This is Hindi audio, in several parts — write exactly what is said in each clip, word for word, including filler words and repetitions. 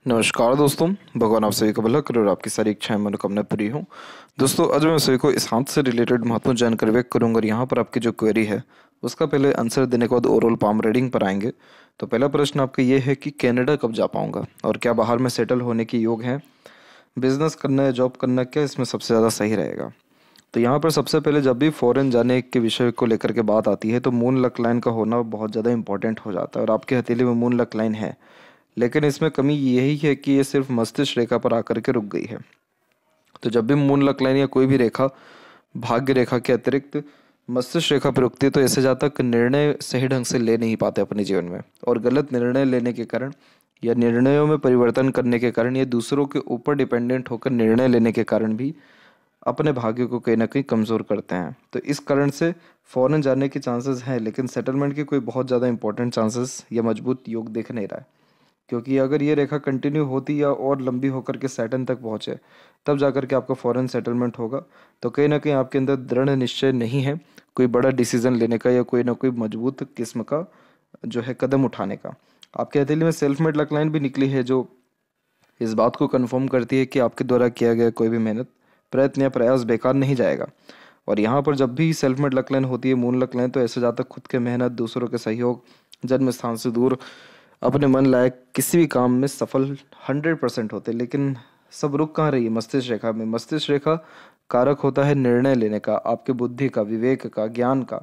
नमस्कार दोस्तों, भगवान आप सभी का भला करे और आपकी सारी इच्छाएं मनोकामना पूरी हो। दोस्तों, आज मैं सभी को इस हाथ से रिलेटेड महत्वपूर्ण जानकारी व्यक्त करूंगा और यहाँ पर आपकी जो क्वेरी है उसका पहले आंसर देने के बाद ओवरऑल पाम रीडिंग पर आएंगे। तो पहला प्रश्न आपका ये है कि कनाडा कब जा पाऊंगा और क्या बाहर में सेटल होने की योग है, बिजनेस करना है, जॉब करना, क्या इसमें सबसे ज़्यादा सही रहेगा। तो यहाँ पर सबसे पहले जब भी फॉरेन जाने के विषय को लेकर के बात आती है तो मून लक लाइन का होना बहुत ज़्यादा इंपॉर्टेंट हो जाता है और आपके हथेली में मून लक लाइन है, लेकिन इसमें कमी यही है कि ये सिर्फ मस्तिष्क रेखा पर आकर के रुक गई है। तो जब भी मून लक लाइन या कोई भी रेखा भाग्य रेखा के अतिरिक्त मस्तिष्क रेखा पर रुकती है तो ऐसे जहाँ तक निर्णय सही ढंग से ले नहीं पाते अपने जीवन में, और गलत निर्णय लेने के कारण या निर्णयों में परिवर्तन करने के कारण या दूसरों के ऊपर डिपेंडेंट होकर निर्णय लेने के कारण भी अपने भाग्य को कहीं ना कहीं कमज़ोर करते हैं। तो इस कारण से फॉरेन जाने के चांसेस हैं, लेकिन सेटलमेंट के कोई बहुत ज़्यादा इंपॉर्टेंट चांसेस या मजबूत योग दिख नहीं रहा है, क्योंकि अगर ये रेखा कंटिन्यू होती या और लंबी होकर के सैटर्न तक पहुँचे तब जाकर के आपका फॉरेन सेटलमेंट होगा। तो कहीं ना कहीं आपके अंदर दृढ़ निश्चय नहीं है कोई बड़ा डिसीजन लेने का या कोई ना कोई मजबूत किस्म का जो है कदम उठाने का। आपके हथेली में सेल्फ मेड लक लाइन भी निकली है जो इस बात को कन्फर्म करती है कि आपके द्वारा किया गया कोई भी मेहनत, प्रयत्न या प्रयास बेकार नहीं जाएगा। और यहाँ पर जब भी सेल्फ मेड लक लाइन होती है, मून लक लाइन, तो ऐसे जहाँ तक खुद के मेहनत, दूसरों के सहयोग, जन्म स्थान से दूर अपने मन लायक किसी भी काम में सफल हंड्रेड परसेंट होते, लेकिन सब रुक कहाँ रही है मस्तिष्क रेखा में। मस्तिष्क रेखा कारक होता है निर्णय लेने का, आपके बुद्धि का, विवेक का, ज्ञान का।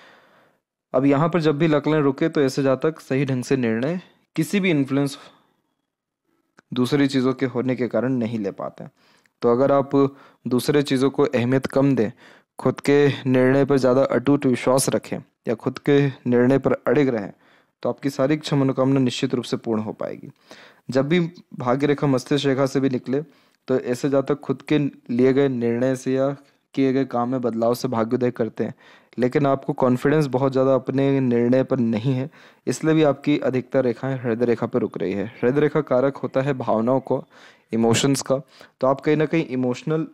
अब यहाँ पर जब भी लक लाइन रुके तो ऐसे जहाँ तक सही ढंग से निर्णय किसी भी इन्फ्लुएंस दूसरी चीज़ों के होने के कारण नहीं ले पाते। तो अगर आप दूसरे चीज़ों को अहमियत कम दें, खुद के निर्णय पर ज़्यादा अटूट विश्वास रखें या खुद के निर्णय पर अड़िग रहें तो आपकी सारी इच्छा मनोकामना निश्चित रूप से पूर्ण हो पाएगी। जब भी भाग्य रेखा मस्तिष्क रेखा से भी निकले तो ऐसे जहाँ तक खुद के लिए गए निर्णय से या किए गए काम में बदलाव से भाग्योदय करते हैं, लेकिन आपको कॉन्फिडेंस बहुत ज़्यादा अपने निर्णय पर नहीं है, इसलिए भी आपकी अधिकतर रेखाएं हृदय रेखा पर रुक रही है। हृदय रेखा कारक होता है भावनाओं को, इमोशंस का। तो आप कहीं ना कहीं इमोशनल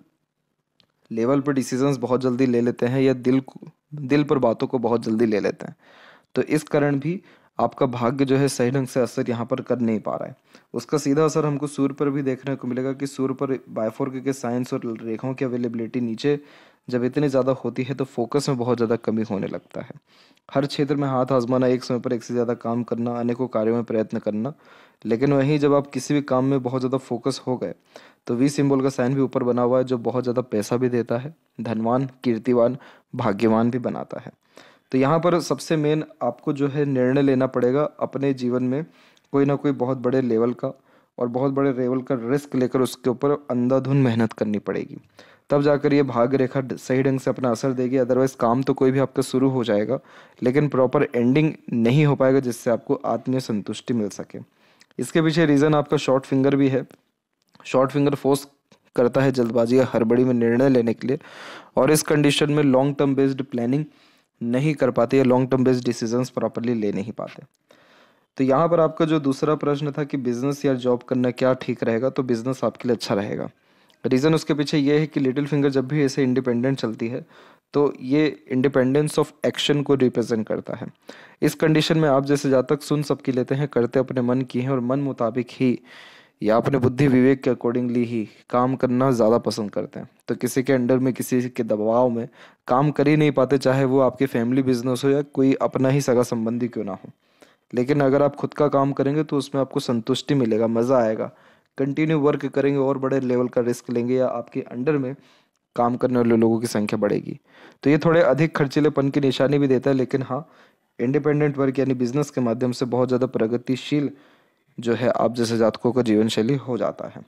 लेवल पर डिसीजंस बहुत जल्दी ले लेते हैं या दिल दिल पर बातों को बहुत जल्दी ले लेते हैं। तो इस कारण भी आपका भाग्य जो है सही ढंग से असर यहाँ पर कर नहीं पा रहा है। उसका सीधा असर हमको सूर्य पर भी देखने को मिलेगा कि सूर्य पर बायफोर्क के साइंस और रेखाओं की अवेलेबिलिटी नीचे जब इतनी ज़्यादा होती है तो फोकस में बहुत ज़्यादा कमी होने लगता है। हर क्षेत्र में हाथ आजमाना, एक समय पर एक से ज़्यादा काम करना, अनेकों कार्यों में प्रयत्न करना, लेकिन वहीं जब आप किसी भी काम में बहुत ज़्यादा फोकस हो गए तो वी सिंबल का साइन भी ऊपर बना हुआ है जो बहुत ज़्यादा पैसा भी देता है, धनवान, कीर्तिवान, भाग्यवान भी बनाता है। तो यहाँ पर सबसे मेन आपको जो है निर्णय लेना पड़ेगा अपने जीवन में, कोई ना कोई बहुत बड़े लेवल का और बहुत बड़े लेवल का रिस्क लेकर उसके ऊपर अंधाधुन मेहनत करनी पड़ेगी, तब जाकर ये भाग्य रेखा सही ढंग से अपना असर देगी। अदरवाइज काम तो कोई भी आपका शुरू हो जाएगा लेकिन प्रॉपर एंडिंग नहीं हो पाएगा जिससे आपको आत्मीय संतुष्टि मिल सके। इसके पीछे रीज़न आपका शॉर्ट फिंगर भी है। शॉर्ट फिंगर फोर्स करता है जल्दबाजी या हड़बड़ी में निर्णय लेने के लिए, और इस कंडीशन में लॉन्ग टर्म बेस्ड प्लानिंग नहीं कर पाते या long term based decisions properly ले नहीं पाते। तो यहाँ पर आपका जो दूसरा प्रश्न था कि बिजनेस या जॉब करना क्या ठीक रहेगा, तो बिजनेस आपके लिए अच्छा रहेगा। रीज़न उसके पीछे ये है कि लिटिल फिंगर जब भी ऐसे इंडिपेंडेंट चलती है तो ये इंडिपेंडेंस ऑफ एक्शन को रिप्रेजेंट करता है। इस कंडीशन में आप जैसे जहाँ तक सुन सबकी लेते हैं, करते अपने मन की हैं और मन मुताबिक ही या अपने बुद्धि विवेक के अकॉर्डिंगली ही काम करना ज़्यादा पसंद करते हैं। तो किसी के अंडर में, किसी के दबाव में काम कर ही नहीं पाते, चाहे वो आपकी फैमिली बिजनेस हो या कोई अपना ही सगा संबंधी क्यों ना हो। लेकिन अगर आप खुद का काम करेंगे तो उसमें आपको संतुष्टि मिलेगा, मज़ा आएगा, कंटिन्यू वर्क करेंगे और बड़े लेवल का रिस्क लेंगे या आपके अंडर में काम करने वाले लोगों की संख्या बढ़ेगी। तो ये थोड़े अधिक खर्चीलेपन की निशानी भी देता है, लेकिन हाँ, इंडिपेंडेंट वर्क यानी बिजनेस के माध्यम से बहुत ज़्यादा प्रगतिशील जो है आप जैसे जातकों का जीवन शैली हो जाता है।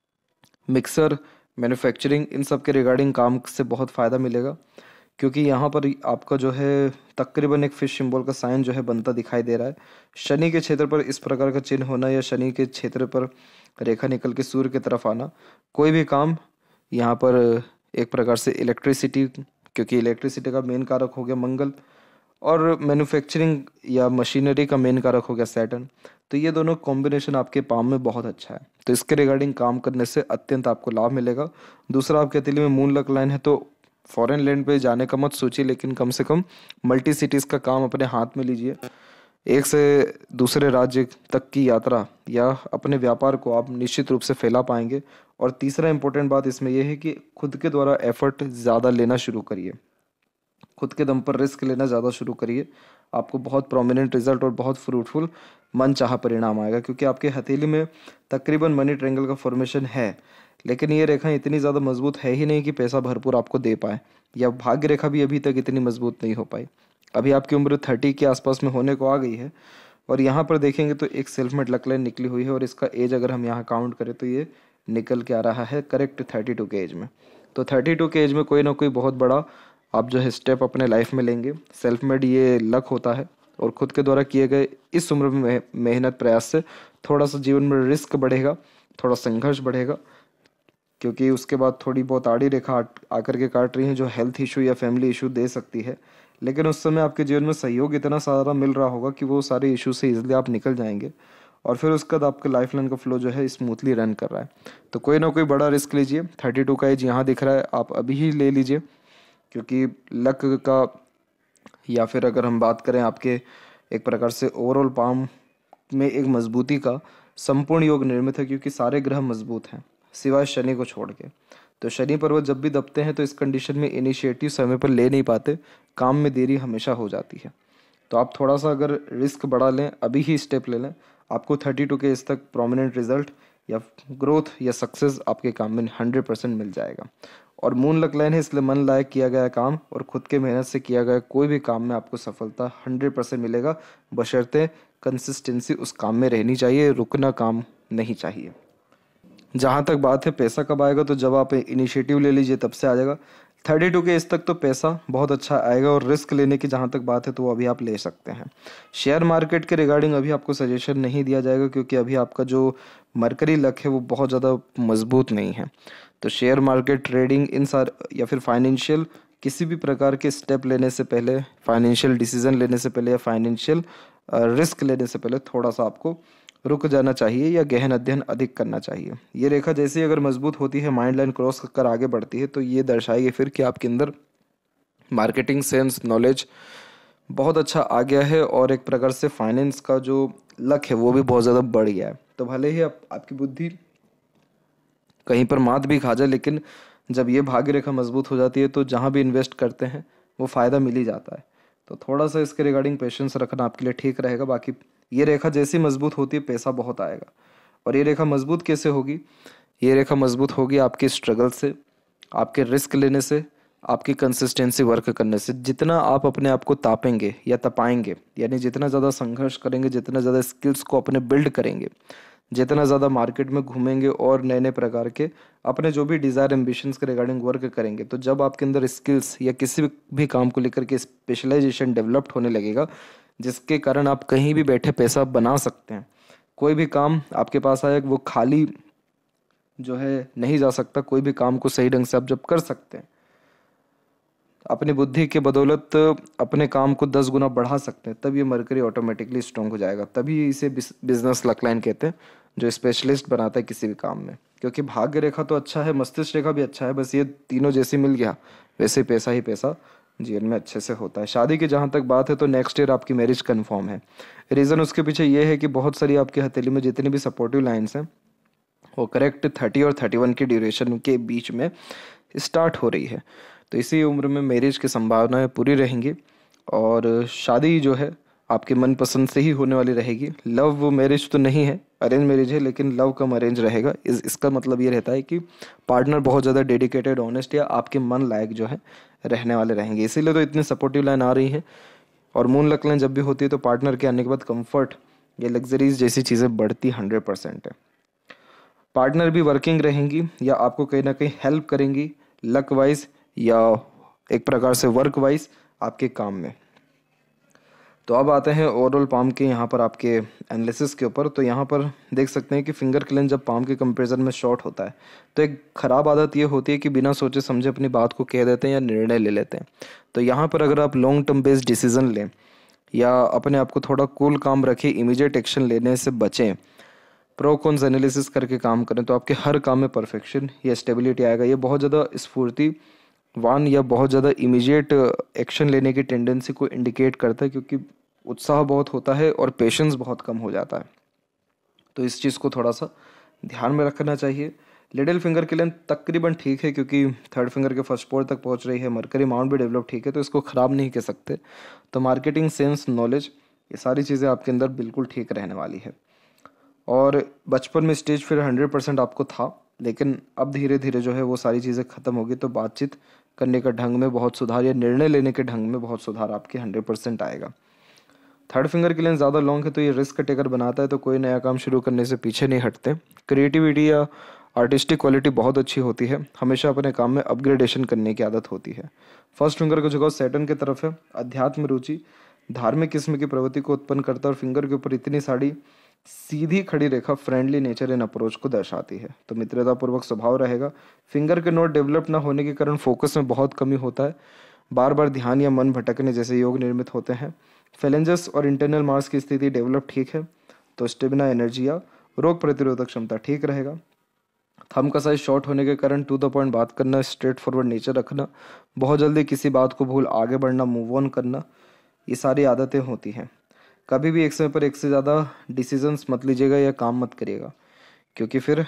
मिक्सर, मैन्युफैक्चरिंग, इन सब के रिगार्डिंग काम से बहुत फ़ायदा मिलेगा, क्योंकि यहाँ पर आपका जो है तकरीबन एक फिश सिंबल का साइन जो है बनता दिखाई दे रहा है। शनि के क्षेत्र पर इस प्रकार का चिन्ह होना या शनि के क्षेत्र पर रेखा निकल के सूर्य की तरफ आना, कोई भी काम यहाँ पर एक प्रकार से इलेक्ट्रिसिटी, क्योंकि इलेक्ट्रिसिटी का मेन कारक हो गया मंगल, और मैन्युफैक्चरिंग या मशीनरी का मेन कारक हो गया सैटर्न। तो ये दोनों कॉम्बिनेशन आपके पाम में बहुत अच्छा है, तो इसके रिगार्डिंग काम करने से अत्यंत आपको लाभ मिलेगा। दूसरा, आपके हथेली में मून लक लाइन है तो फॉरेन लैंड पे जाने का मत सोचिए, लेकिन कम से कम मल्टी सिटीज़ का काम अपने हाथ में लीजिए एक से दूसरे राज्य तक की यात्रा या अपने व्यापार को आप निश्चित रूप से फैला पाएंगे। और तीसरा इंपॉर्टेंट बात इसमें यह है कि खुद के द्वारा एफर्ट ज़्यादा लेना शुरू करिए, खुद के दम पर रिस्क लेना ज़्यादा शुरू करिए। आपको बहुत प्रोमिनेंट रिजल्ट और बहुत फ्रूटफुल मनचाहा परिणाम आएगा, क्योंकि आपके हथेली में तकरीबन मनी ट्रायंगल का फॉर्मेशन है, लेकिन ये रेखा इतनी ज़्यादा मजबूत है ही नहीं कि पैसा भरपूर आपको दे पाए, या भाग्य रेखा भी अभी तक इतनी मजबूत नहीं हो पाई। अभी आपकी उम्र थर्टी के आसपास में होने को आ गई है, और यहाँ पर देखेंगे तो एक सेल्फ मेड लक लाइन निकली हुई है, और इसका एज अगर हम यहाँ काउंट करें तो ये निकल के आ रहा है करेक्ट थर्टी टू के एज में। तो थर्टी टू के एज में कोई ना कोई बहुत बड़ा आप जो है स्टेप अपने लाइफ में लेंगे। सेल्फ मेड ये लक होता है, और खुद के द्वारा किए गए इस उम्र में मेहनत प्रयास से थोड़ा सा जीवन में रिस्क बढ़ेगा, थोड़ा संघर्ष बढ़ेगा, क्योंकि उसके बाद थोड़ी बहुत आड़ी रेखा आकर के काट रही है जो हेल्थ इशू या फैमिली इशू दे सकती है। लेकिन उस समय आपके जीवन में सहयोग इतना सारा मिल रहा होगा कि वो सारे इशू से इजीली आप निकल जाएंगे, और फिर उसके बाद आपके लाइफ लाइन का फ्लो जो है स्मूथली रन कर रहा है। तो कोई ना कोई बड़ा रिस्क लीजिए। थर्टी टू का एज यहाँ दिख रहा है, आप अभी ही ले लीजिए, क्योंकि लक का, या फिर अगर हम बात करें आपके एक प्रकार से ओवरऑल पाम में एक मजबूती का संपूर्ण योग निर्मित है, क्योंकि सारे ग्रह मजबूत हैं सिवाय शनि को छोड़ के। तो शनि पर्वत जब भी दबते हैं तो इस कंडीशन में इनिशिएटिव समय पर ले नहीं पाते, काम में देरी हमेशा हो जाती है। तो आप थोड़ा सा अगर रिस्क बढ़ा लें, अभी ही स्टेप ले लें, आपको थर्टी टू के एज तक प्रोमिनेंट रिजल्ट या ग्रोथ या सक्सेस आपके काम में हंड्रेड परसेंट मिल जाएगा। और मून लक लाइन है, इसलिए मन लायक किया गया काम और खुद के मेहनत से किया गया कोई भी काम में आपको सफलता हंड्रेड परसेंट मिलेगा, बशर्ते कंसिस्टेंसी उस काम में रहनी चाहिए, रुकना काम नहीं चाहिए। जहाँ तक बात है पैसा कब आएगा, तो जब आप इनिशिएटिव ले लीजिए तब से आ जाएगा। थर्टी टू के एज तक तो पैसा बहुत अच्छा आएगा, और रिस्क लेने की जहाँ तक बात है तो वो अभी आप ले सकते हैं। शेयर मार्केट के रिगार्डिंग अभी आपको सजेशन नहीं दिया जाएगा, क्योंकि अभी आपका जो मरकरी लक है वो बहुत ज़्यादा मजबूत नहीं है। तो शेयर मार्केट, ट्रेडिंग, इन सार या फिर फाइनेंशियल किसी भी प्रकार के स्टेप लेने से पहले, फाइनेंशियल डिसीजन लेने से पहले या फाइनेंशियल रिस्क लेने से पहले थोड़ा सा आपको रुक जाना चाहिए या गहन अध्ययन अधिक करना चाहिए। ये रेखा जैसे ही अगर मजबूत होती है, माइंड लाइन क्रॉस कर आगे बढ़ती है, तो ये दर्शाएगी फिर कि आपके अंदर मार्केटिंग सेंस, नॉलेज बहुत अच्छा आ गया है, और एक प्रकार से फाइनेंस का जो लक है वो भी बहुत ज़्यादा बढ़ गया है। तो भले ही आप, आपकी बुद्धि कहीं पर मात भी खा जाए, लेकिन जब ये भाग्य रेखा मजबूत हो जाती है तो जहाँ भी इन्वेस्ट करते हैं वो फ़ायदा मिल ही जाता है। तो थोड़ा सा इसके रिगार्डिंग पेशेंस रखना आपके लिए ठीक रहेगा। बाकी ये रेखा जैसी मजबूत होती है पैसा बहुत आएगा। और ये रेखा मजबूत कैसे होगी? ये रेखा मजबूत होगी आपके स्ट्रगल से, आपके रिस्क लेने से, आपकी कंसिस्टेंसी वर्क करने से। जितना आप अपने आप को तापेंगे या तपाएंगे, यानी जितना ज़्यादा संघर्ष करेंगे, जितना ज़्यादा स्किल्स को अपने बिल्ड करेंगे, जितना ज़्यादा मार्केट में घूमेंगे और नए नए प्रकार के अपने जो भी डिज़ायर एम्बिशंस के रिगार्डिंग वर्क करेंगे, तो जब आपके अंदर स्किल्स या किसी भी काम को लेकर के स्पेशलाइजेशन डेवलप्ड होने लगेगा, जिसके कारण आप कहीं भी बैठे पैसा बना सकते हैं। कोई भी काम आपके पास आए वो खाली जो है नहीं जा सकता। कोई भी काम को सही ढंग से आप जब कर सकते हैं, अपनी बुद्धि के बदौलत अपने काम को दस गुना बढ़ा सकते हैं, तब ये मरकरी ऑटोमेटिकली स्ट्रॉन्ग हो जाएगा। तभी इसे बिजनेस लक लाइन कहते हैं, जो स्पेशलिस्ट बनाता है किसी भी काम में। क्योंकि भाग्य रेखा तो अच्छा है, मस्तिष्क रेखा भी अच्छा है, बस ये तीनों जैसे मिल गया वैसे पैसा ही पैसा जीवन में अच्छे से होता है। शादी की जहाँ तक बात है तो नेक्स्ट ईयर आपकी मैरिज कन्फर्म है। रीज़न उसके पीछे ये है कि बहुत सारी आपकी हथेली में जितनी भी सपोर्टिव लाइन्स हैं वो करेक्ट थर्टी और थर्टी वन की ड्यूरेशन के बीच में स्टार्ट हो रही है। तो इसी उम्र में मैरिज की संभावनाएं पूरी रहेंगी, और शादी जो है आपके मनपसंद से ही होने वाली रहेगी। लव मैरिज तो नहीं है, अरेंज मैरिज है, लेकिन लव कम अरेंज रहेगा। इस इसका मतलब ये रहता है कि पार्टनर बहुत ज़्यादा डेडिकेटेड, ऑनेस्ट या आपके मन लायक जो है रहने वाले रहेंगे। इसीलिए तो इतनी सपोर्टिव लाइन आ रही है। और मून लक लाइन जब भी होती है तो पार्टनर के आने के बाद कंफर्ट या लग्जरीज जैसी चीज़ें बढ़ती हंड्रेड परसेंट है। पार्टनर भी वर्किंग रहेंगी या आपको कहीं ना कहीं हेल्प करेंगी लक वाइज या एक प्रकार से वर्क वाइज आपके काम में। तो अब आते हैं ओवरऑल पाम के यहाँ पर आपके एनालिसिस के ऊपर। तो यहाँ पर देख सकते हैं कि फिंगर क्लेंच जब पाम के कंपैरिजन में शॉर्ट होता है तो एक ख़राब आदत ये होती है कि बिना सोचे समझे अपनी बात को कह देते हैं या निर्णय ले लेते हैं। तो यहाँ पर अगर आप लॉन्ग टर्म बेस्ड डिसीजन लें या अपने आप को थोड़ा कूल काम रखें, इमीडिएट एक्शन लेने से बचें, प्रो कॉन्स एनालिसिस करके काम करें, तो आपके हर काम में परफेक्शन या स्टेबिलिटी आएगा। ये बहुत ज़्यादा स्फूर्ति वान या बहुत ज़्यादा इमीडिएट एक्शन लेने की टेंडेंसी को इंडिकेट करता है, क्योंकि उत्साह बहुत होता है और पेशेंस बहुत कम हो जाता है। तो इस चीज़ को थोड़ा सा ध्यान में रखना चाहिए। लिटिल फिंगर की लेंथ तकरीबन ठीक है क्योंकि थर्ड फिंगर के फर्स्ट पोर तक पहुंच रही है। मरकरी माउंट भी डेवलप ठीक है, तो इसको ख़राब नहीं कह सकते। तो मार्केटिंग सेंस, नॉलेज, ये सारी चीज़ें आपके अंदर बिल्कुल ठीक रहने वाली है। और बचपन में स्टेज फिर हंड्रेड परसेंट आपको था, लेकिन अब धीरे धीरे जो है वो सारी चीज़ें ख़त्म होगी। तो बातचीत करने का ढंग में बहुत सुधार या निर्णय लेने के ढंग में बहुत सुधार आपके हंड्रेड परसेंट आएगा। थर्ड फिंगर की लेंथ ज़्यादा लॉन्ग है तो ये रिस्क टेकर बनाता है, तो कोई नया काम शुरू करने से पीछे नहीं हटते। क्रिएटिविटी या आर्टिस्टिक क्वालिटी बहुत अच्छी होती है। हमेशा अपने काम में अपग्रेडेशन करने की आदत होती है। फर्स्ट फिंगर का झुकाव सैटर्न की तरफ है। अध्यात्म रुचि धार्मिक किस्म की प्रवृत्ति को उत्पन्न करता है और फिंगर के ऊपर इतनी सारी सीधी खड़ी रेखा फ्रेंडली नेचर एंड अप्रोच को दर्शाती है। तो मित्रतापूर्वक स्वभाव रहेगा। फिंगर के नोट डेवलप ना होने के कारण फोकस में बहुत कमी होता है। बार बार ध्यान या मन भटकने जैसे योग निर्मित होते हैं। फेलेंजस और इंटरनल मार्स की स्थिति डेवलप ठीक है, तो स्टेमिना, एनर्जी या रोग प्रतिरोधक क्षमता ठीक रहेगा। थंब का साइज शॉर्ट होने के कारण टू द पॉइंट बात करना, स्ट्रेट फॉरवर्ड नेचर रखना, बहुत जल्दी किसी बात को भूल आगे बढ़ना, मूव ऑन करना, ये सारी आदतें होती हैं। कभी भी एक समय पर एक से ज़्यादा डिसीजंस मत लीजिएगा या काम मत करिएगा, क्योंकि फिर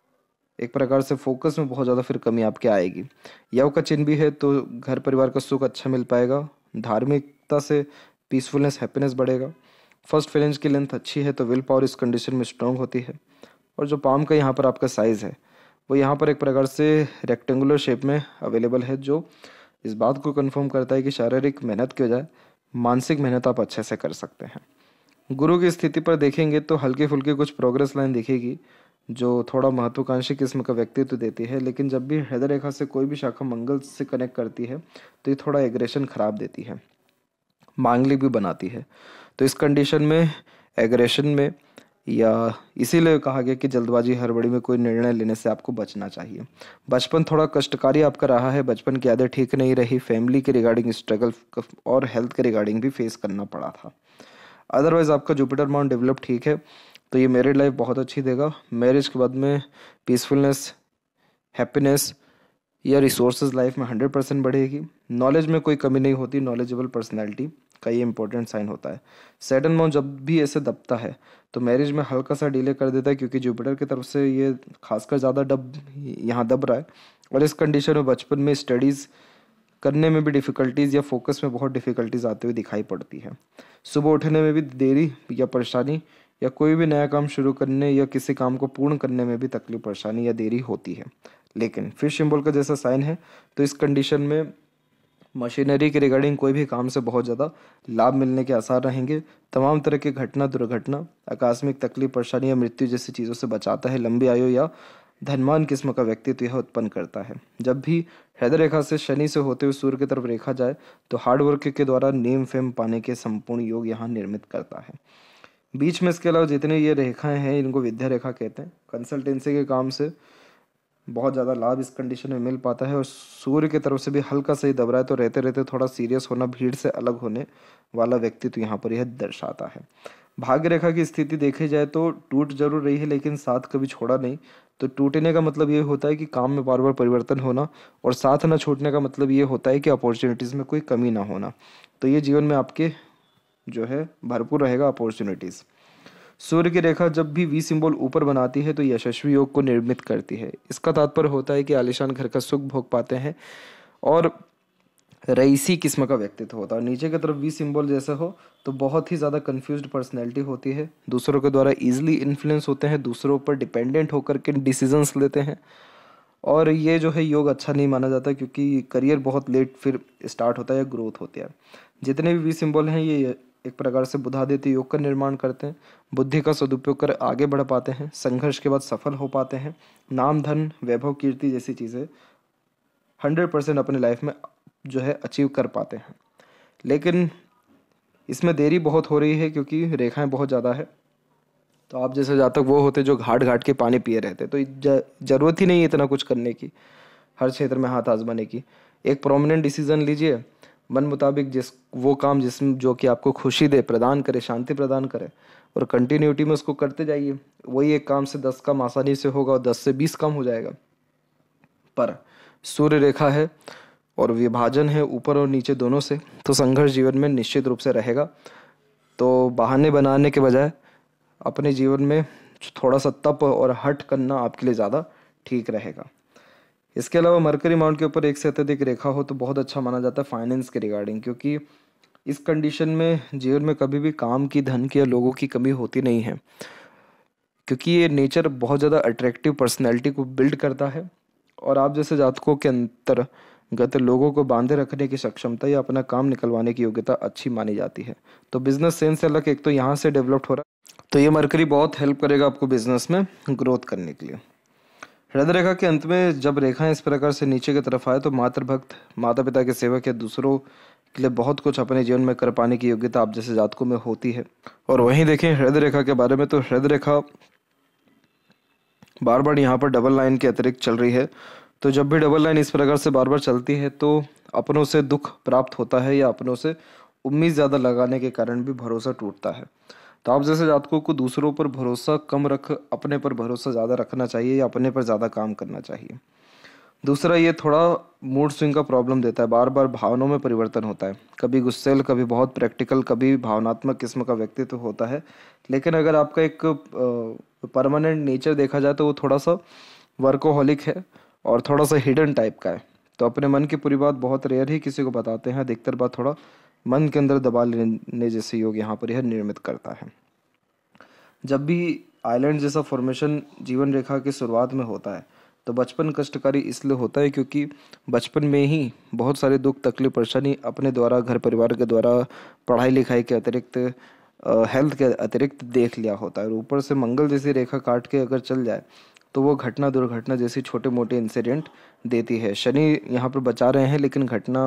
एक प्रकार से फोकस में बहुत ज़्यादा फिर कमी आपके आएगी। यव का चिन्ह भी है तो घर परिवार का सुख अच्छा मिल पाएगा। धार्मिकता से पीसफुलनेस, हैप्पीनेस बढ़ेगा। फर्स्ट फेलेंज की लेंथ अच्छी है तो विल पावर इस कंडीशन में स्ट्रांग होती है। और जो पाम का यहाँ पर आपका साइज़ है वो यहाँ पर एक प्रकार से रेक्टेंगुलर शेप में अवेलेबल है, जो इस बात को कंफर्म करता है कि शारीरिक मेहनत के बजाय मानसिक मेहनत आप अच्छे से कर सकते हैं। गुरु की स्थिति पर देखेंगे तो हल्की फुल्की कुछ प्रोग्रेस लाइन दिखेगी जो थोड़ा महत्वाकांक्षी किस्म का व्यक्तित्व देती है, लेकिन जब भी हृदय रेखा से कोई भी शाखा मंगल से कनेक्ट करती है तो ये थोड़ा एग्रेशन खराब देती है, मांगलिक भी बनाती है। तो इस कंडीशन में एग्रेशन में या इसीलिए कहा गया कि जल्दबाजी हड़बड़ी में कोई निर्णय लेने से आपको बचना चाहिए। बचपन थोड़ा कष्टकारी आपका रहा है। बचपन की आदत ठीक नहीं रही। फैमिली के रिगार्डिंग स्ट्रगल और हेल्थ के रिगार्डिंग भी फेस करना पड़ा था। अदरवाइज आपका जुपिटर माउंट डेवलप ठीक है, तो ये मैरिड लाइफ बहुत अच्छी देगा। मैरिज के बाद में पीसफुलनेस, हैप्पीनेस या रिसोर्सेज लाइफ में हंड्रेड परसेंट बढ़ेगी। नॉलेज में कोई कमी नहीं होती। नॉलेजेबल पर्सनैलिटी का ये इंपॉर्टेंट साइन होता है। सैटर्न माउंट जब भी ऐसे दबता है तो मैरिज में हल्का सा डिले कर देता है, क्योंकि जुपिटर की तरफ से ये खासकर ज़्यादा दब यहाँ दब रहा है। और इस कंडीशन में बचपन में स्टडीज़ करने में भी डिफ़िकल्टीज़ या फोकस में बहुत डिफ़िकल्टीज़ आते हुए दिखाई पड़ती है। सुबह उठने में भी देरी या परेशानी, या कोई भी नया काम शुरू करने या किसी काम को पूर्ण करने में भी तकलीफ, परेशानी या देरी होती है। लेकिन फिश सिंबल का जैसा साइन है तो इस कंडीशन में मशीनरी के रिगार्डिंग कोई भी काम से बहुत ज़्यादा लाभ मिलने के आसार रहेंगे। तमाम तरह की घटना, दुर्घटना, आकस्मिक तकलीफ, परेशानी या मृत्यु जैसी चीज़ों से बचाता है। लंबी आयु या धनवान किस्म का व्यक्तित्व यह उत्पन्न करता है। जब भी हृदय रेखा से शनि से होते हुए सूर्य की तरफ रेखा जाए तो हार्डवर्क के द्वारा नेम फेम पाने के संपूर्ण योग यहाँ निर्मित करता है। बीच में इसके अलावा जितने ये रेखाएं हैं इनको विद्या रेखा कहते हैं। कंसल्टेंसी के काम से बहुत ज़्यादा लाभ इस कंडीशन में मिल पाता है। और सूर्य की तरफ से भी हल्का सा ही दब रहा है तो रहते रहते थोड़ा सीरियस होना, भीड़ से अलग होने वाला व्यक्तित्व यहाँ पर यह दर्शाता है। भाग्य रेखा की स्थिति देखी जाए तो टूट जरूर रही है लेकिन साथ कभी छोड़ा नहीं। तो टूटने का मतलब ये होता है कि काम में बार बार परिवर्तन होना, और साथ ना छूटने का मतलब ये होता है कि अपॉर्चुनिटीज़ में कोई कमी ना होना। तो ये जीवन में आपके जो है भरपूर रहेगा अपॉर्चुनिटीज़। सूर्य की रेखा जब भी वी सिंबल ऊपर बनाती है तो यशस्वी योग को निर्मित करती है। इसका तात्पर्य होता है कि आलीशान घर का सुख भोग पाते हैं और रईसी किस्म का व्यक्तित्व होता है। और नीचे की तरफ वी सिंबल जैसा हो तो बहुत ही ज़्यादा कंफ्यूज्ड पर्सनैलिटी होती है, दूसरों के द्वारा ईजिली इन्फ्लुएंस होते हैं, दूसरों पर डिपेंडेंट होकर के डिसीजंस लेते हैं। और ये जो है योग अच्छा नहीं माना जाता क्योंकि करियर बहुत लेट फिर स्टार्ट होता है या ग्रोथ होती है। जितने भी वी सिंबल हैं ये एक प्रकार से बुधादित्य योग का निर्माण करते हैं। बुद्धि का सदुपयोग कर आगे बढ़ पाते हैं, संघर्ष के बाद सफल हो पाते हैं, नाम, धन, वैभव, कीर्ति जैसी चीज़ें हंड्रेड परसेंट अपने लाइफ में जो है अचीव कर पाते हैं। लेकिन इसमें देरी बहुत हो रही है क्योंकि रेखाएं बहुत ज़्यादा है। तो आप जैसे जातक वो होते जो घाट घाट के पानी पिए रहते, तो ज़रूरत ही नहीं है इतना कुछ करने की, हर क्षेत्र में हाथ आजमाने की। एक प्रोमिनेंट डिसीजन लीजिए, मन मुताबिक जिस वो काम जिसमें जो कि आपको खुशी दे, प्रदान करे, शांति प्रदान करे, और कंटिन्यूटी में उसको करते जाइए। वही एक काम से दस काम आसानी से होगा और दस से बीस काम हो जाएगा। पर सूर्य रेखा है और विभाजन है ऊपर और नीचे दोनों से, तो संघर्ष जीवन में निश्चित रूप से रहेगा। तो बहाने बनाने के बजाय अपने जीवन में थोड़ा सा तप और हट करना आपके लिए ज़्यादा ठीक रहेगा। इसके अलावा मरकरी माउंट के ऊपर एक से अत्यधिक रेखा हो तो बहुत अच्छा माना जाता है फाइनेंस के रिगार्डिंग, क्योंकि इस कंडीशन में जीवन में कभी भी काम की, धन की या लोगों की कमी होती नहीं है, क्योंकि ये नेचर बहुत ज़्यादा अट्रैक्टिव पर्सनैलिटी को बिल्ड करता है और आप जैसे जातकों के अंतर्गत लोगों को बांधे रखने की सक्षमता या अपना काम निकलवाने की योग्यता अच्छी मानी जाती है। तो बिजनेस सेंस से अलग एक तो यहाँ से डेवलप हो रहा है, तो ये मरकरी बहुत हेल्प करेगा आपको बिजनेस में ग्रोथ करने के लिए। हृदय रेखा के अंत में जब रेखाएं इस प्रकार से नीचे की तरफ आए तो मातृभक्त, माता पिता के सेवक या दूसरों के लिए बहुत कुछ अपने जीवन में कर पाने की योग्यता आप जैसे जातकों में होती है। और वहीं देखें हृदय रेखा के बारे में, तो हृदय रेखा बार बार यहाँ पर डबल लाइन के अतिरिक्त चल रही है। तो जब भी डबल लाइन इस प्रकार से बार बार चलती है तो अपनों से दुख प्राप्त होता है या अपनों से उम्मीद ज़्यादा लगाने के कारण भी भरोसा टूटता है। तो आप जैसे जातकों को दूसरों पर भरोसा कम रख अपने पर भरोसा ज़्यादा रखना चाहिए या अपने पर ज़्यादा काम करना चाहिए। दूसरा, ये थोड़ा मूड स्विंग का प्रॉब्लम देता है, बार बार भावनाओं में परिवर्तन होता है, कभी गुस्सैल, कभी बहुत प्रैक्टिकल, कभी भावनात्मक किस्म का व्यक्तित्व होता है। लेकिन अगर आपका एक परमानेंट नेचर देखा जाए तो वो थोड़ा सा वर्कोहॉलिक है और थोड़ा सा हिडन टाइप का है। तो अपने मन की पूरी बात बहुत रेयर ही किसी को बताते हैं, अधिकतर बात थोड़ा मन के अंदर दबा लेने जैसे योग यहाँ पर यह निर्मित करता है। जब भी आइलैंड जैसा फॉर्मेशन जीवन रेखा की शुरुआत में होता है तो बचपन कष्टकारी इसलिए होता है क्योंकि बचपन में ही बहुत सारे दुख, तकलीफ, परेशानी अपने द्वारा, घर परिवार के द्वारा, पढ़ाई लिखाई के अतिरिक्त, हेल्थ के अतिरिक्त देख लिया होता है। और ऊपर से मंगल जैसी रेखा काट के अगर चल जाए तो वो घटना दुर्घटना जैसी छोटे मोटे इंसिडेंट देती है। शनि यहाँ पर बचा रहे हैं लेकिन घटना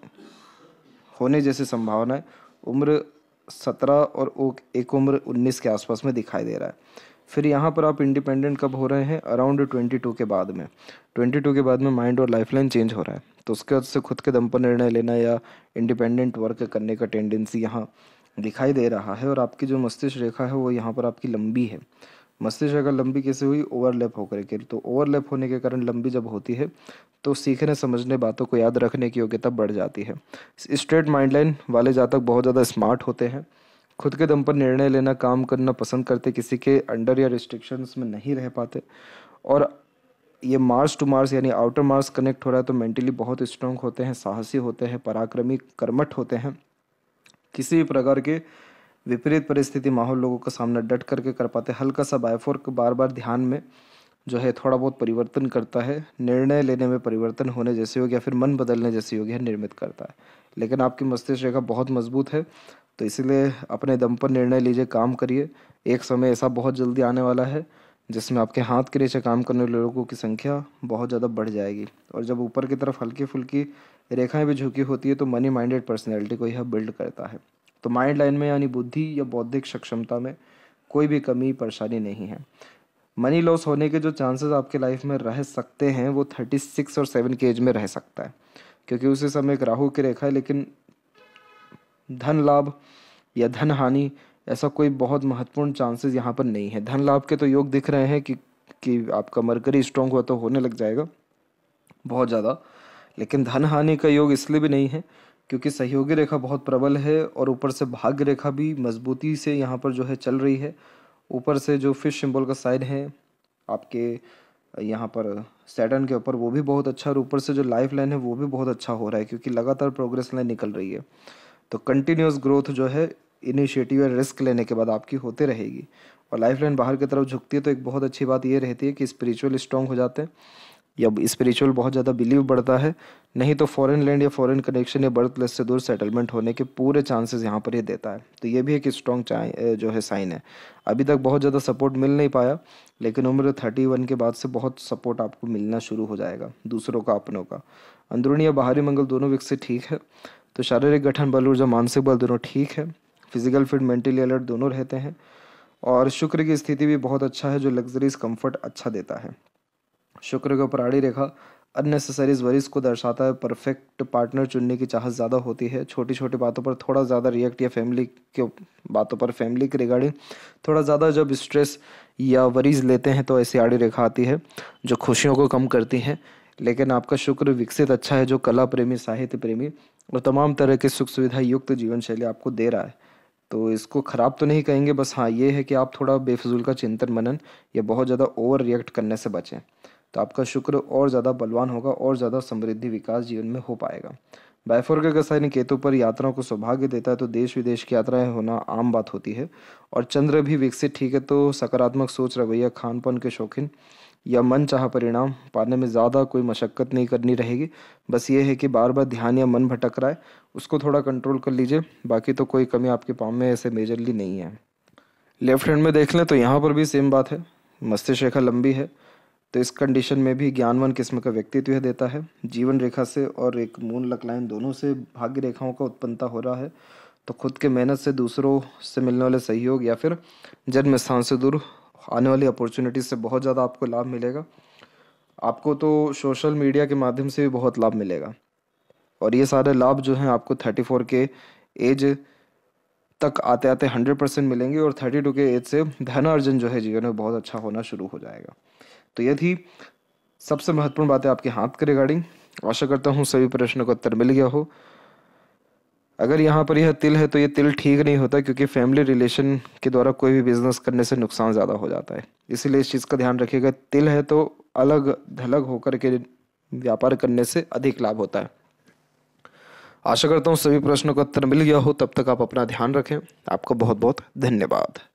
होने जैसी संभावना है उम्र सत्रह और एक उम्र उन्नीस के आसपास में दिखाई दे रहा है। फिर यहाँ पर आप इंडिपेंडेंट कब हो रहे हैं? अराउंड ट्वेंटी टू के बाद में। ट्वेंटी टू के बाद में माइंड और लाइफलाइन चेंज हो रहा है, तो उसके बाद से खुद के दम पर निर्णय लेना या इंडिपेंडेंट वर्क करने का टेंडेंसी यहाँ दिखाई दे रहा है। और आपकी जो मस्तिष्क रेखा है वो यहाँ पर आपकी लंबी है। मस्तिष्क रेखा लंबी कैसे हुई? ओवरलैप होकर के। तो ओवरलैप होने के कारण लंबी जब होती है तो सीखने, समझने, बातों को याद रखने की योग्यता बढ़ जाती है। स्ट्रेट माइंड लाइन वाले जातक बहुत ज़्यादा स्मार्ट होते हैं, खुद के दम पर निर्णय लेना, काम करना पसंद करते, किसी के अंडर या रिस्ट्रिक्शंस में नहीं रह पाते। और ये मार्स टू मार्स यानी आउटर मार्स कनेक्ट हो रहा है तो मेंटली बहुत स्ट्रांग होते हैं, साहसी होते हैं, पराक्रमी, कर्मठ होते हैं, किसी भी प्रकार के विपरीत परिस्थिति, माहौल, लोगों का सामना डट करके कर पाते हैं। हल्का सा बायफोर्क बार बार ध्यान में जो है थोड़ा बहुत परिवर्तन करता है, निर्णय लेने में परिवर्तन होने जैसे योग या फिर मन बदलने जैसे योग है निर्मित करता है। लेकिन आपकी मस्तिष्क रेखा बहुत मजबूत है तो इसीलिए अपने दम पर निर्णय लीजिए, काम करिए। एक समय ऐसा बहुत जल्दी आने वाला है जिसमें आपके हाथ के नीचे काम करने वाले लोगों की संख्या बहुत ज़्यादा बढ़ जाएगी। और जब ऊपर की तरफ हल्की फुल्की रेखाएं भी झुकी होती है तो मनी माइंडेड पर्सनैलिटी को यह बिल्ड करता है। तो माइंड लाइन में यानी बुद्धि या बौद्धिक सक्षमता में कोई भी कमी परेशानी नहीं है। मनी लॉस होने के जो चांसेस आपके लाइफ में रह सकते हैं वो थर्टी सिक्स और सेवन के एज में रह सकता है, क्योंकि उसी समय एक राहु की रेखा है। लेकिन धन लाभ या धन हानि ऐसा कोई बहुत महत्वपूर्ण चांसेस यहाँ पर नहीं है। धन लाभ के तो योग दिख रहे हैं कि कि आपका मरकरी स्ट्रांग हुआ तो होने लग जाएगा बहुत ज़्यादा, लेकिन धन हानि का योग इसलिए भी नहीं है क्योंकि सहयोगी रेखा बहुत प्रबल है और ऊपर से भाग्य रेखा भी मजबूती से यहाँ पर जो है चल रही है। ऊपर से जो फिश सिंबल का साइन है आपके यहाँ पर सैटर्न के ऊपर वो भी बहुत अच्छा, और ऊपर से जो लाइफ लाइन है वो भी बहुत अच्छा हो रहा है क्योंकि लगातार प्रोग्रेस लाइन निकल रही है। तो कंटिन्यूस ग्रोथ जो है इनिशिएटिव या रिस्क लेने के बाद आपकी होते रहेगी। और लाइफ लाइन बाहर की तरफ झुकती है तो एक बहुत अच्छी बात ये रहती है कि स्पिरिचुअल स्ट्रांग हो जाते हैं या स्पिरिचुअल बहुत ज़्यादा बिलीव बढ़ता है। नहीं तो फॉरेन लैंड या फॉरेन कनेक्शन या बर्थ प्लेस से दूर सेटलमेंट होने के पूरे चांसेस यहाँ पर ये देता है। तो ये भी एक स्ट्रॉन्ग जो है साइन है। अभी तक बहुत ज़्यादा सपोर्ट मिल नहीं पाया, लेकिन उम्र थर्टी वन के बाद से बहुत सपोर्ट आपको मिलना शुरू हो जाएगा, दूसरों का, अपनों का। अंदरूनी या बाहरी मंगल दोनों विकसित ठीक है, तो शारीरिक गठन, बल, ऊर्जा, मानसिक बल दोनों ठीक है। फिजिकल फिट, मेंटली अलर्ट दोनों रहते हैं। और शुक्र की स्थिति भी बहुत अच्छा है जो लग्जरीज कंफर्ट अच्छा देता है। शुक्र का प्राणी रेखा अननेसेसरीज वरीज को दर्शाता है। परफेक्ट पार्टनर चुनने की चाहत ज़्यादा होती है। छोटी छोटी बातों पर थोड़ा ज़्यादा रिएक्ट या फैमिली के बातों पर, फैमिली के रिगार्डिंग थोड़ा ज़्यादा जब स्ट्रेस या वरीज लेते हैं तो ऐसी आड़ी रेखा आती है जो खुशियों को कम करती है। लेकिन आपका शुक्र विकसित अच्छा है जो कला प्रेमी, साहित्य प्रेमी और तमाम तरह के सुख सुविधा युक्त जीवन शैली आपको दे रहा है। तो इसको ख़राब तो नहीं कहेंगे, बस हाँ ये है कि आप थोड़ा बेफिजूल का चिंतन मनन या बहुत ज़्यादा ओवर रिएक्ट करने से बचें। तो आपका शुक्र और ज़्यादा बलवान होगा और ज़्यादा समृद्धि विकास जीवन में हो पाएगा। बायफोर्क का साइन केतु पर यात्राओं को सौभाग्य देता है, तो देश विदेश की यात्राएं होना आम बात होती है। और चंद्र भी विकसित ठीक है, तो सकारात्मक सोच, रवैया, खान पान के शौकीन या मन चाह परिणाम पाने में ज़्यादा कोई मशक्क़त नहीं करनी रहेगी। बस ये है कि बार बार ध्यान या मन भटक रहा है, उसको थोड़ा कंट्रोल कर लीजिए। बाकी तो कोई कमी आपके पाँव में ऐसे मेजरली नहीं है। लेफ्ट हैंड में देख लें तो यहाँ पर भी सेम बात है। मस्तिष्क रेखा लंबी है, तो इस कंडीशन में भी ज्ञानवान किस्म का व्यक्तित्व यह देता है। जीवन रेखा से और एक मून लक लाइन दोनों से भाग्य रेखाओं का उत्पन्नता हो रहा है, तो खुद के मेहनत से दूसरों से मिलने वाले सहयोग या फिर जन्म स्थान से दूर आने वाली अपॉर्चुनिटीज से बहुत ज़्यादा आपको लाभ मिलेगा। आपको तो सोशल मीडिया के माध्यम से भी बहुत लाभ मिलेगा, और ये सारे लाभ जो हैं आपको थर्टी फोर के एज तक आते आते हंड्रेड परसेंट मिलेंगे, और थर्टी टू के एज से धन अर्जन जो है जीवन में बहुत अच्छा होना शुरू हो जाएगा। तो ये थी सबसे महत्वपूर्ण बातें आपके हाथ के रिगार्डिंग। आशा करता हूँ सभी प्रश्नों का उत्तर मिल गया हो। अगर यहाँ पर यह तिल है तो ये तिल ठीक नहीं होता, क्योंकि फैमिली रिलेशन के द्वारा कोई भी बिजनेस करने से नुकसान ज़्यादा हो जाता है, इसीलिए इस चीज़ का ध्यान रखिएगा। तिल है तो अलग थलग होकर के व्यापार करने से अधिक लाभ होता है। आशा करता हूँ सभी प्रश्नों का उत्तर मिल गया हो। तब तक आप अपना ध्यान रखें। आपका बहुत बहुत धन्यवाद।